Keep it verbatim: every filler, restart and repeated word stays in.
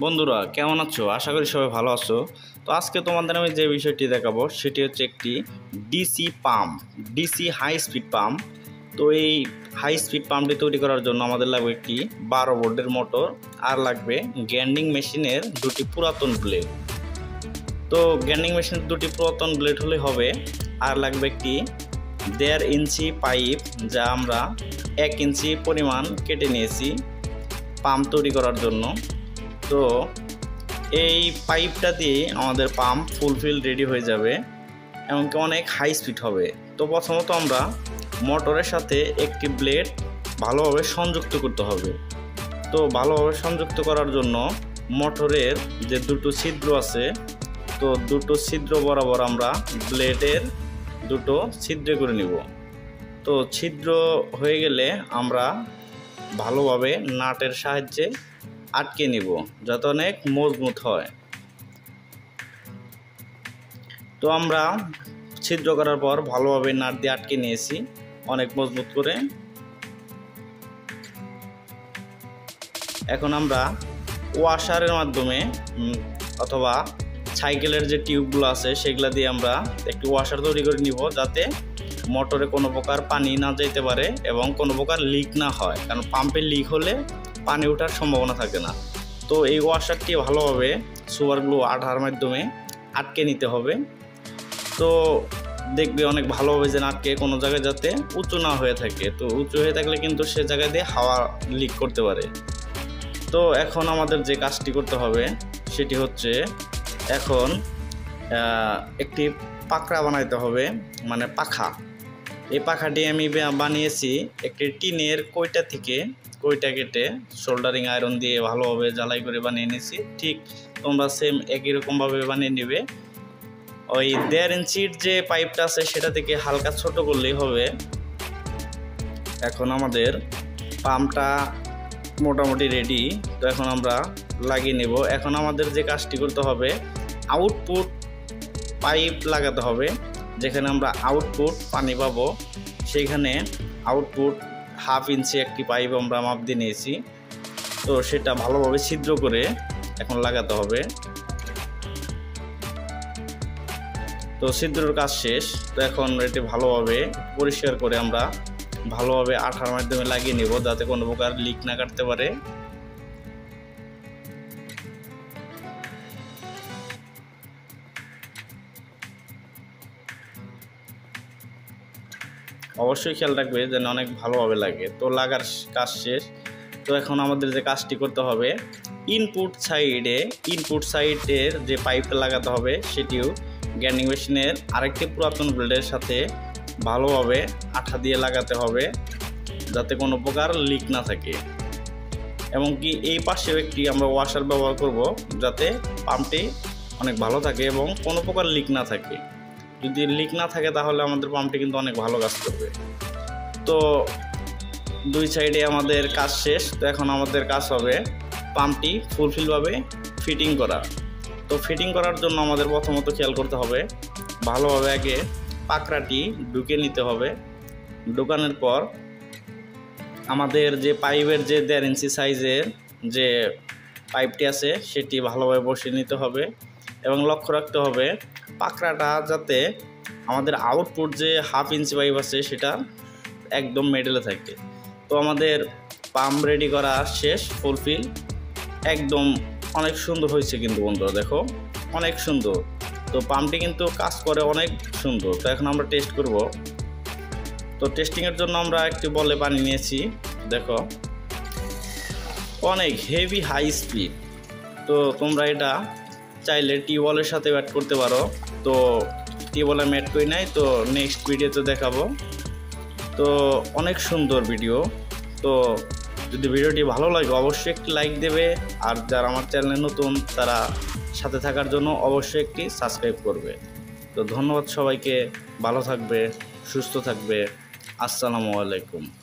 বন্ধুরা কেমন আছো? আশা করি সবাই ভালো আছো। তো আজকে তোমাদের আমি যে বিষয়টি দেখাবো সেটি হচ্ছে একটি DC pump, DC high speed pump. তো এই হাই স্পিড পাম্পটি তৈরি করার জন্য আমাদের লাগবে একটি বারো ভোল্টের মোটর, আর লাগবে গ্রাইন্ডিং মেশিনের দুটি পুরাতন ব্লেড। তো গ্রাইন্ডিং মেশিনের দুটি পুরাতন ব্লেড হলে হবে। আর লাগবে একটি দেড় ইঞ্চি পাইপ, যা আমরা এক ইঞ্চি পরিমাণ কেটে নিয়েছি পাম্প তৈরি করার জন্য। তো এই পাইপটা দিয়ে আমাদের পাম্প ফুলফিল রেডি হয়ে যাবে, এমনকি অনেক হাই স্পিড হবে। তো প্রথমত আমরা মোটরের সাথে একটি ব্লেড ভালোভাবে সংযুক্ত করতে হবে। তো ভালোভাবে সংযুক্ত করার জন্য মোটরের যে দুটো ছিদ্র আছে, তো দুটো ছিদ্র বরাবর আমরা ব্লেডের দুটো ছিদ্র করে নিব। তো ছিদ্র হয়ে গেলে আমরা ভালোভাবে নাটের সাহায্যে আটকে নিব, যাতে অনেক মজবুত হয়। তো আমরা ছিদ্র করার পর ভালোভাবে নাট দিয়ে আটকে নিয়েছি অনেক মজবুত করে। এখন আমরা ওয়াশারের মাধ্যমে অথবা সাইকেলের যে টিউবগুলো আছে সেগুলো দিয়ে আমরা একটি ওয়াশার তৈরি করে নিব, যাতে মোটরে কোনো প্রকার পানি না যেতে পারে এবং কোনো প্রকার লিক না হয়, কারণ পাম্পে লিক হলে পানি ওঠার সম্ভাবনা থাকে না। তো এই ওয়াশারটি ভালোভাবে সুপার গ্লু আঠার মাধ্যমে আটকে নিতে হবে। তো দেখবে অনেক ভালোভাবে যেন আটকে কোনো জায়গায় যাতে উঁচু না হয়ে থাকে। তো উঁচু হয়ে থাকলে কিন্তু সে জায়গায় দিয়ে হাওয়া লিক করতে পারে। তো এখন আমাদের যে কাজটি করতে হবে সেটি হচ্ছে এখন একটি পাকড়া বানাইতে হবে, মানে পাখা। এই পাখাটি আমি বানিয়েছি একটি টিনের কইটা থেকে, কইটা কেটে সোল্ডারিং আয়রন দিয়ে ভালোভাবে জ্বালাই করে বানিয়ে নিয়েছি। ঠিক তোমরা সেম একই রকমভাবে বানিয়ে নেবে। ওই দেড় ইঞ্চির যে পাইপটা আছে সেটা থেকে হালকা ছোট করলেই হবে। এখন আমাদের পাম্পটা মোটামুটি রেডি। তো এখন আমরা লাগিয়ে নেব। এখন আমাদের যে কাজটি করতে হবে, আউটপুট পাইপ লাগাতে হবে। যেখানে আমরা আউটপুট পানি পাবো সেইখানে আউটপুট হাফ ইঞ্চি একটি পাইপ আমরা মাপ দিয়ে নিয়েছি। তো সেটা ভালোভাবে ছিদ্র করে এখন লাগাতে হবে। তো ছিদ্রের কাজ শেষ। তো এখন এটি ভালোভাবে পরিষ্কার করে আমরা ভালোভাবে আঠার মাধ্যমে লাগিয়ে নেব, যাতে কোনো প্রকার লিক না কাটতে পারে। অবশ্যই খেয়াল রাখবে যেন অনেক ভালোভাবে লাগে। তো লাগার কাজ শেষ। তো এখন আমাদের যে কাজটি করতে হবে, ইনপুট সাইডে ইনপুট সাইডের যে পাইপটা লাগাতে হবে সেটিও গ্রাইন্ডিং মেশিনের আরেকটি পুরাতন ব্লেডের সাথে ভালোভাবে আঠা দিয়ে লাগাতে হবে, যাতে কোনো প্রকার লিক না থাকে। এমনকি এই পাশেও একটি আমরা ওয়াশার ব্যবহার করব, যাতে পাম্পটি অনেক ভালো থাকে এবং কোনো প্রকার লিক না থাকে। যদি লিক না থাকে তাহলে আমাদের পাম্পটি কিন্তু অনেক ভালো কাজ করবে। তো দুই সাইডে আমাদের কাজ শেষ। তো এখন আমাদের কাজ হবে পাম্পটি ফুলফিলভাবে ফিটিং করা। তো ফিটিং করার জন্য আমাদের প্রথমত খেয়াল করতে হবে, ভালোভাবে আগে পাকড়াটি ঢুকে নিতে হবে। ঢোকানোর পর আমাদের যে পাইপের যে দেড় ইঞ্চি সাইজের যে পাইপটি আছে সেটি ভালোভাবে বসিয়ে নিতে হবে এবং লক্ষ্য রাখতে হবে পাকড়াটা যাতে আমাদের আউটপুট যে হাফ ইঞ্চি পাইপ আছে সেটা একদম মেডেলে থাকে। তো আমাদের পাম্প রেডি করা শেষ, ফুলফিল একদম অনেক সুন্দর হয়েছে কিন্তু বন্ধুরা, দেখো অনেক সুন্দর। তো পাম্পটি কিন্তু কাজ করে অনেক সুন্দর। তো এখন আমরা টেস্ট করব। তো টেস্টিংয়ের জন্য আমরা একটি বলে পানি নিয়েছি, দেখো অনেক হেভি হাই স্পিড। তো তোমরা এটা চাইলে টিউবওয়েলের সাথে অ্যাড করতে পারো। তো টিউবওয়েলে আমি অ্যাড করি নাই, তো নেক্সট ভিডিওতে দেখাবো। তো অনেক সুন্দর ভিডিও। তো যদি ভিডিওটি ভালো লাগে অবশ্যই একটি লাইক দেবে, আর যারা আমার চ্যানেলে নতুন তারা সাথে থাকার জন্য অবশ্যই একটি সাবস্ক্রাইব করবে। তো ধন্যবাদ সবাইকে, ভালো থাকবে, সুস্থ থাকবে। আসসালামু আলাইকুম।